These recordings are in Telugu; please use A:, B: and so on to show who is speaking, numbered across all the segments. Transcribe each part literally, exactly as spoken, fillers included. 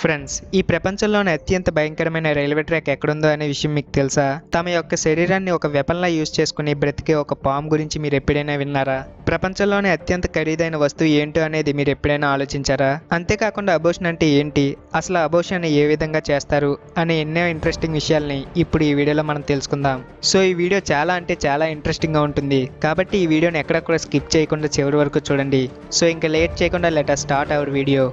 A: ఫ్రెండ్స్, ఈ ప్రపంచంలోనే అత్యంత భయంకరమైన రైల్వే ట్రాక్ ఎక్కడుందో అనే విషయం మీకు తెలుసా? తమ యొక్క శరీరాన్ని ఒక వెపన్లా యూజ్ చేసుకుని బ్రతికే ఒక పాము గురించి మీరు ఎప్పుడైనా విన్నారా? ప్రపంచంలోనే అత్యంత ఖరీదైన వస్తువు ఏంటో అనేది మీరు ఎప్పుడైనా ఆలోచించారా? అంతేకాకుండా అబోషన్ అంటే ఏంటి, అసలు అబోషన్ ఏ విధంగా చేస్తారు అనే ఎన్నో ఇంట్రెస్టింగ్ విషయాల్ని ఇప్పుడు ఈ వీడియోలో మనం తెలుసుకుందాం. సో ఈ వీడియో చాలా అంటే చాలా ఇంట్రెస్టింగ్గా ఉంటుంది, కాబట్టి ఈ వీడియోని ఎక్కడ కూడా స్కిప్ చేయకుండా చివరి వరకు చూడండి. సో ఇంకా లేట్ చేయకుండా let us start our video.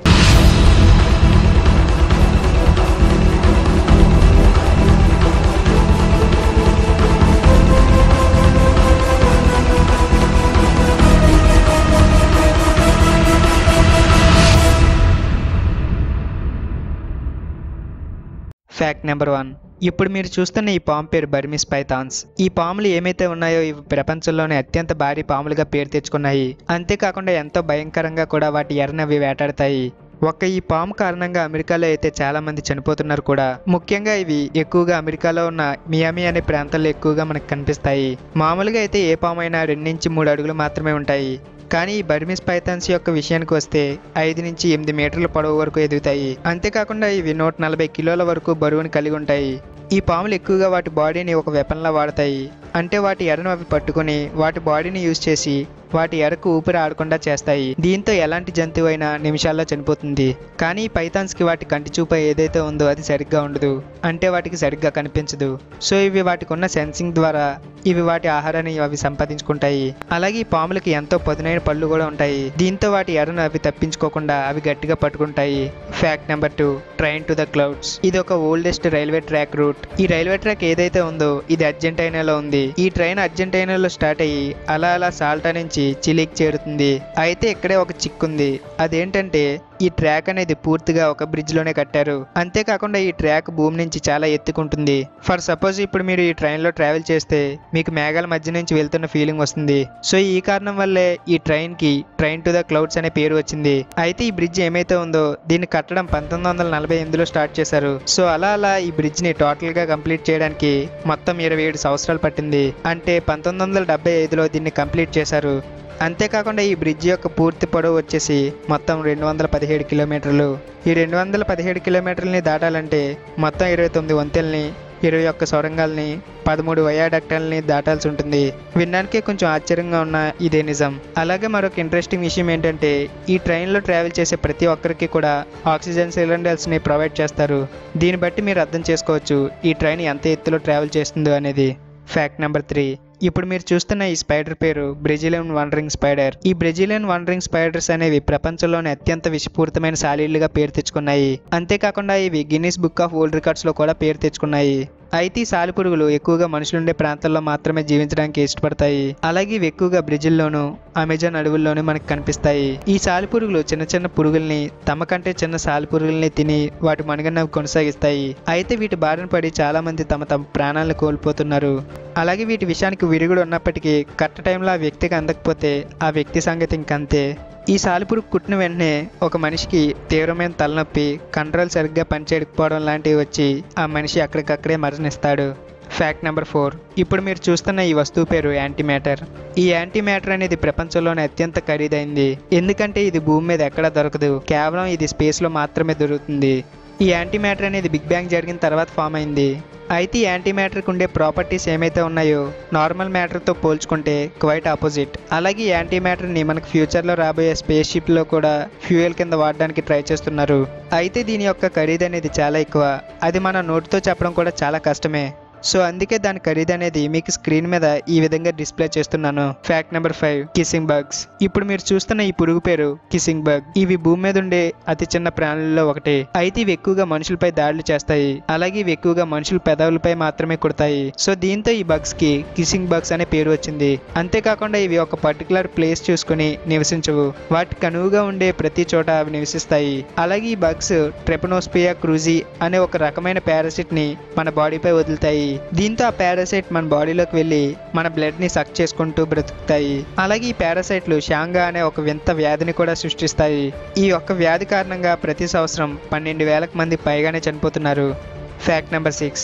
A: Fact number one. ఇప్పుడు మీరు చూస్తున్న ఈ పాము పేరు బర్మీస్ పైథాన్స్. ఈ పాములు ఏమైతే ఉన్నాయో ఇవి ప్రపంచంలోనే అత్యంత భారీ పాములుగా పేరు తెచ్చుకున్నాయి. అంతేకాకుండా ఎంతో భయంకరంగా కూడా వాటి ఎర్రనవి వేటాడతాయి. ఒక్క ఈ పాము కారణంగా అమెరికాలో అయితే చాలా మంది చనిపోతున్నారు కూడా. ముఖ్యంగా ఇవి ఎక్కువగా అమెరికాలో ఉన్న మియామి అనే ప్రాంతాల్లో ఎక్కువగా మనకు కనిపిస్తాయి. మామూలుగా అయితే ఏ పాము అయినా రెండు నుంచి మూడు అడుగులు మాత్రమే ఉంటాయి. కానీ ఈ బర్మీస్ పైథాన్స్ యొక్క విషయానికి వస్తే ఐదు నుంచి ఎనిమిది మీటర్ల పొడవు వరకు ఎదుగుతాయి. అంతేకాకుండా ఇవి నూట నలభై కిలోల వరకు బరువును కలిగి ఉంటాయి. ఈ పాములు ఎక్కువగా వాటి బాడీని ఒక వెపన్లా వాడతాయి. అంటే వాటి ఎరను అవి పట్టుకుని వాటి బాడీని యూజ్ చేసి వాటి ఎరకు ఊపిరి ఆడకుండా చేస్తాయి. దీంతో ఎలాంటి జంతువు అయినా నిమిషాల్లో చనిపోతుంది. కానీ ఈ పైథాన్స్కి వాటి కంటి చూపు ఏదైతే ఉందో అది సరిగ్గా ఉండదు, అంటే వాటికి సరిగ్గా కనిపించదు. సో ఇవి వాటికి ఉన్న సెన్సింగ్ ద్వారా ఇవి వాటి ఆహారాన్ని అవి సంపాదించుకుంటాయి. అలాగే ఈ పాములకి ఎంతో పదునైన పళ్ళు కూడా ఉంటాయి. దీంతో వాటి ఎరను అవి తప్పించుకోకుండా అవి గట్టిగా పట్టుకుంటాయి. Fact number two. Train to the clouds. ఇది ఒక ఓల్డెస్ట్ రైల్వే ట్రాక్ రూట్. ఈ రైల్వే ట్రాక్ ఏదైతే ఉందో ఇది అర్జెంటీనాలో ఉంది. ఈ ట్రైన్ అర్జెంటీనాలో స్టార్ట్ అయ్యి అలా అలా సాల్టా నుంచి చిలీకి చేరుతుంది. అయితే ఇక్కడే ఒక చిక్కుంది. అదేంటంటే ఈ ట్రాక్ అనేది పూర్తిగా ఒక బ్రిడ్జ్ లోనే కట్టారు. అంతేకాకుండా ఈ ట్రాక్ భూమి నుంచి చాలా ఎత్తుకుంటుంది. ఫర్ సపోజ్ ఇప్పుడు మీరు ఈ ట్రైన్ లో ట్రావెల్ చేస్తే మీకు మేఘాల మధ్య నుంచి వెళ్తున్న ఫీలింగ్ వస్తుంది. సో ఈ కారణం వల్లే ఈ ట్రైన్ కి ట్రైన్ టు ద క్లౌడ్స్ అనే పేరు వచ్చింది. అయితే ఈ బ్రిడ్జ్ ఏమైతే ఉందో దీన్ని కట్టడం పంతొమ్మిది వందల నలభై ఎనిమిదిలో స్టార్ట్ చేశారు. సో అలా అలా ఈ బ్రిడ్జ్ ని టోటల్ గా కంప్లీట్ చేయడానికి మొత్తం ఇరవై ఏడు సంవత్సరాలు పట్టింది. అంటే పంతొమ్మిది వందల డెబ్బై ఐదులో దీన్ని కంప్లీట్ చేశారు. అంతేకాకుండా ఈ బ్రిడ్జ్ యొక్క పూర్తి పొడవు వచ్చేసి మొత్తం రెండు వందల పదిహేడు కిలోమీటర్లు. ఈ రెండు వందల పదిహేడు కిలోమీటర్లని దాటాలంటే మొత్తం ఇరవై తొమ్మిది వంతెల్ని, ఇరవై ఒక్క సొరంగాల్ని, పదమూడు వయాడక్టాలని దాటాల్సి ఉంటుంది. వినడానికి కొంచెం ఆశ్చర్యంగా ఉన్న ఇదే నిజం. అలాగే మరొక ఇంట్రెస్టింగ్ విషయం ఏంటంటే ఈ ట్రైన్లో ట్రావెల్ చేసే ప్రతి ఒక్కరికి కూడా ఆక్సిజన్ సిలిండర్స్ని ప్రొవైడ్ చేస్తారు. దీన్ని బట్టి మీరు అర్థం చేసుకోవచ్చు ఈ ట్రైన్ ఎంత ఎత్తులో ట్రావెల్ చేస్తుందో అనేది. Fact number three. ఇప్పుడు మీరు చూస్తున్న ఈ స్పైడర్ పేరు బ్రెజిలియన్ వాండరింగ్ స్పైడర్. ఈ బ్రెజిలియన్ వాండరింగ్ స్పైడర్స్ అనేవి ప్రపంచంలోని అత్యంత విషపూరితమైన సాలీలుగా పేరు తెచ్చుకున్నాయి. అంతేకాకుండా ఇవి Guinness book of world records లో కూడా పేరు తెచ్చుకున్నాయి. అయితే ఈ సాలిపురుగులు ఎక్కువగా మనుషులుండే ప్రాంతాల్లో మాత్రమే జీవించడానికి ఇష్టపడతాయి. అలాగే ఇవి ఎక్కువగా బ్రెజిల్లోను అమెజాన్ అడవుల్లోనూ మనకు కనిపిస్తాయి. ఈ సాలిపురుగులు చిన్న చిన్న పురుగుల్ని తమ కంటే చిన్న సాలిపురుగుల్ని తిని వాటి మనుగడను కొనసాగిస్తాయి. అయితే వీటి బారిన పడి చాలా మంది తమ తమ ప్రాణాలను కోల్పోతున్నారు. అలాగే వీటి విషయానికి విరుగుడు ఉన్నప్పటికీ కరెక్ట్ టైంలో ఆ వ్యక్తికి అందకపోతే ఆ వ్యక్తి సంగతి ఇంకంతే. ఈ సాలిపురుగు కుట్టిన వెంటనే ఒక మనిషికి తీవ్రమైన తలనొప్పి, కండరాలు సరిగ్గా పనిచేయకపోవడం లాంటివి వచ్చి ఆ మనిషి అక్కడికక్కడే మరణిస్తాడు. Fact number four. ఇప్పుడు మీరు చూస్తున్న ఈ వస్తువు పేరు యాంటీమ్యాటర్. ఈ యాంటీమ్యాటర్ అనేది ప్రపంచంలోనే అత్యంత ఖరీదైంది. ఎందుకంటే ఇది భూమి మీద ఎక్కడా దొరకదు, కేవలం ఇది స్పేస్లో మాత్రమే దొరుకుతుంది. ఈ యాంటీమ్యాటర్ అనేది బిగ్ బ్యాంగ్ జరిగిన తర్వాత ఫామ్ అయింది. అయితే ఈ యాంటీమ్యాటర్కి ఉండే ప్రాపర్టీస్ ఏమైతే ఉన్నాయో నార్మల్ మ్యాటర్తో పోల్చుకుంటే క్వైట్ ఆపోజిట్. అలాగే ఈ యాంటీమ్యాటర్ని మనకు ఫ్యూచర్లో రాబోయే స్పేస్ షిప్లో కూడా ఫ్యూయల్ కింద వాడడానికి ట్రై చేస్తున్నారు. అయితే దీని యొక్క ఖరీదు అనేది చాలా ఎక్కువ. అది మన నోటితో చెప్పడం కూడా చాలా కష్టమే. సో అందుకే దాని ఖరీదు అనేది మీకు స్క్రీన్ మీద ఈ విధంగా డిస్ప్లే చేస్తున్నాను. Fact number five. Kissing bugs. ఇప్పుడు మీరు చూస్తున్న ఈ పురుగు పేరు కిస్సింగ్ బగ్. ఇవి భూమి మీద ఉండే అతి చిన్న ప్రాణులలో ఒకటి. అయితే ఇవి ఎక్కువగా మనుషులపై దాడులు చేస్తాయి. అలాగే ఇవి ఎక్కువగా మనుషుల పెదవులపై మాత్రమే కుడతాయి. సో దీంతో ఈ బగ్స్ కి కిస్సింగ్ బగ్స్ అనే పేరు వచ్చింది. అంతేకాకుండా ఇవి ఒక పర్టికులర్ ప్లేస్ చూసుకుని నివసించవు. వాటికి అనువుగా ఉండే ప్రతి చోట అవి నివసిస్తాయి. అలాగే ఈ బగ్స్ ట్రెపనోస్పియా క్రూజీ అనే ఒక రకమైన పారాసిట్ ని మన బాడీపై వదులుతాయి. దీంతో ఆ పారాసైట్ మన బాడీలోకి వెళ్ళి మన బ్లడ్ ని సక్ చేసుకుంటూ బ్రతుకుతాయి. అలాగే ఈ పారాసైట్లు షాంగా అనే ఒక వింత వ్యాధిని కూడా సృష్టిస్తాయి. ఈ ఒక్క వ్యాధి కారణంగా ప్రతి సంవత్సరం పన్నెండు వేలకు మంది పైగానే చనిపోతున్నారు. Fact number six.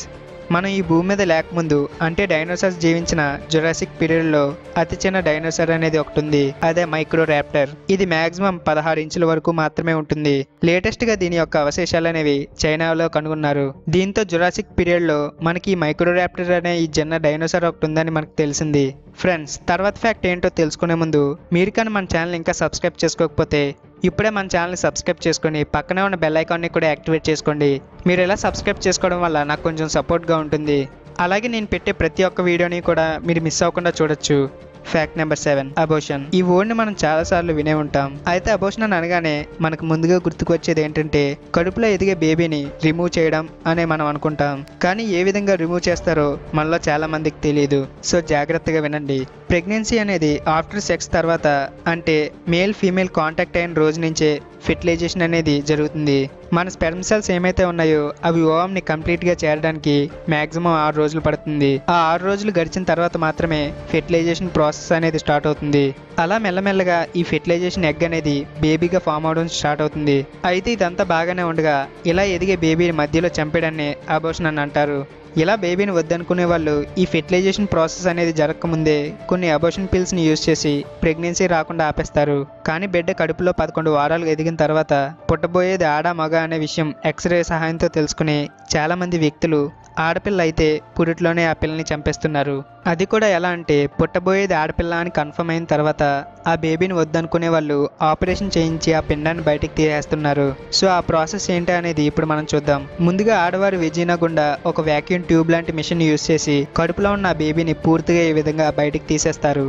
A: మనం ఈ భూమి మీద లేకముందు అంటే డైనోసార్స్ జీవించిన జురాసిక్ పీరియడ్ లో అతి చిన్న డైనోసార్ అనేది ఒకటి ఉంది. అదే మైక్రోరాప్టర్. ఇది మాక్సిమం పదహారు ఇంచుల వరకు మాత్రమే ఉంటుంది. లేటెస్ట్ గా దీని యొక్క అవశేషాలు అనేవి చైనాలో కనుగొన్నారు. దీంతో జురాసిక్ పీరియడ్ లో మనకి ఈ మైక్రోరాప్టర్ అనే ఈ చిన్న డైనోసార్ ఒకటి ఉందని మనకు తెలిసింది. ఫ్రెండ్స్, తర్వాత ఫ్యాక్ట్ ఏంటో తెలుసుకునే ముందు మీరు కానీ మన ఛానల్ ఇంకా సబ్స్క్రైబ్ చేసుకోకపోతే ఇప్పుడే మన ఛానల్ని సబ్స్క్రైబ్ చేసుకొని పక్కనే ఉన్న బెల్ ఐకాన్ని కూడా యాక్టివేట్ చేసుకోండి. మీరు ఇలా సబ్స్క్రైబ్ చేసుకోవడం వల్ల నాకు కొంచెం సపోర్ట్గా ఉంటుంది. అలాగే నేను పెట్టే ప్రతి ఒక్క వీడియోని కూడా మీరు మిస్ అవ్వకుండా చూడొచ్చు. Fact number seven, abortion. ఈ వర్డ్ని మనం చాలాసార్లు వినే ఉంటాం. అయితే అబోషన్ అని అనగానే మనకు ముందుగా గుర్తుకొచ్చేది ఏంటంటే కడుపులో ఎదిగే బేబీని రిమూవ్ చేయడం అనే మనం అనుకుంటాం. కానీ ఏ విధంగా రిమూవ్ చేస్తారో మనలో చాలా మందికి తెలియదు. సో జాగ్రత్తగా వినండి. ప్రెగ్నెన్సీ అనేది ఆఫ్టర్ సెక్స్ తర్వాత అంటే మేల్ ఫీమేల్ కాంటాక్ట్ అయిన రోజు నుంచే ఫెర్టిలైజేషన్ అనేది జరుగుతుంది. మన స్పెర్మ్ సెల్స్ ఏమైతే ఉన్నాయో అవి ఓవంని కంప్లీట్గా చేరడానికి మ్యాక్సిమం ఆరు రోజులు పడుతుంది. ఆ ఆరు రోజులు గడిచిన తర్వాత మాత్రమే ఫెర్టిలైజేషన్ ప్రాసెస్ అనేది స్టార్ట్ అవుతుంది. అలా మెల్లమెల్లగా ఈ ఫెర్టిలైజేషన్ ఎగ్ అనేది బేబీగా ఫామ్ అవడం స్టార్ట్ అవుతుంది. అయితే ఇదంతా బాగానే ఉండగా ఇలా ఎదిగే బేబీని మధ్యలో చంపేయడాన్ని అబోషన్ అని అంటారు. ఇలా బేబీని వద్దనుకునే వాళ్ళు ఈ ఫెర్టిలైజేషన్ ప్రాసెస్ అనేది జరగకముందే కొన్ని అబోషన్ పిల్స్ని యూజ్ చేసి ప్రెగ్నెన్సీ రాకుండా ఆపేస్తారు. కానీ బిడ్డ కడుపులో పదకొండు వారాలు ఎదిగిన తర్వాత పుట్టబోయేది ఆడ మగ అనే విషయం ఎక్స్రే సహాయంతో తెలుసుకుని చాలా మంది వ్యక్తులు ఆడపిల్ల అయితే పురిట్లోనే ఆ పిల్లని చంపేస్తున్నారు. అది కూడా ఎలా అంటే పుట్టబోయేది ఆడపిల్ల అని కన్ఫర్మ్ అయిన తర్వాత ఆ బేబీని వద్దనుకునే వాళ్ళు ఆపరేషన్ చేయించి ఆ పిండాన్ని బయటికి తీసేస్తున్నారు. సో ఆ ప్రాసెస్ ఏంటి అనేది ఇప్పుడు మనం చూద్దాం. ముందుగా ఆడవారి వెజినా గుండా ఒక వ్యాక్యూమ్ ట్యూబ్ లాంటి మిషన్ యూజ్ చేసి కడుపులో ఉన్న ఆ బేబీని పూర్తిగా ఈ విధంగా బయటికి తీసేస్తారు.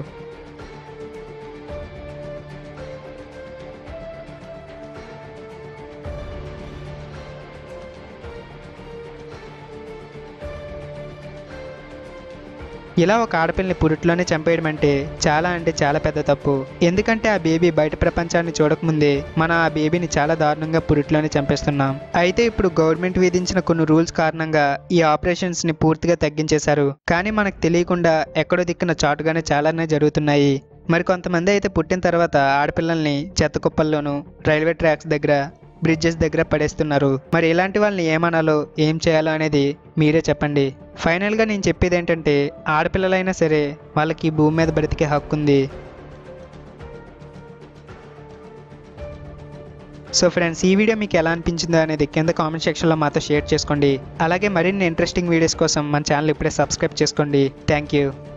A: ఇలా ఒక ఆడపిల్లని పురిట్లోనే చంపేయడం అంటే చాలా అంటే చాలా పెద్ద తప్పు. ఎందుకంటే ఆ బేబీ బయట ప్రపంచాన్ని చూడకముందే మనం ఆ బేబీని చాలా దారుణంగా పురిట్లోనే చంపేస్తున్నాం. అయితే ఇప్పుడు గవర్నమెంట్ విధించిన కొన్ని రూల్స్ కారణంగా ఈ ఆపరేషన్స్ ని పూర్తిగా తగ్గించేశారు. కానీ మనకు తెలియకుండా ఎక్కడో దిక్కున చాటుగానే చాలానే జరుగుతున్నాయి. మరి కొంతమంది అయితే పుట్టిన తర్వాత ఆడపిల్లల్ని చెత్త కుప్పల్లోనూ రైల్వే ట్రాక్స్ దగ్గర బ్రిడ్జెస్ దగ్గర పడేస్తున్నారు. మరి ఇలాంటి వాళ్ళని ఏమనాలో ఏం చేయాలో అనేది మీరే చెప్పండి. ఫైనల్గా నేను చెప్పేది ఏంటంటే ఆడపిల్లలైనా సరే వాళ్ళకి భూమి మీద బ్రతికే హక్కు ఉంది. సో ఫ్రెండ్స్, ఈ వీడియో మీకు ఎలా అనిపించిందో అనేది కింద కామెంట్ సెక్షన్లో మాతో షేర్ చేసుకోండి. అలాగే మరిన్ని ఇంట్రెస్టింగ్ వీడియోస్ కోసం మన ఛానల్ ఇప్పుడే సబ్స్క్రైబ్ చేసుకోండి. Thank you.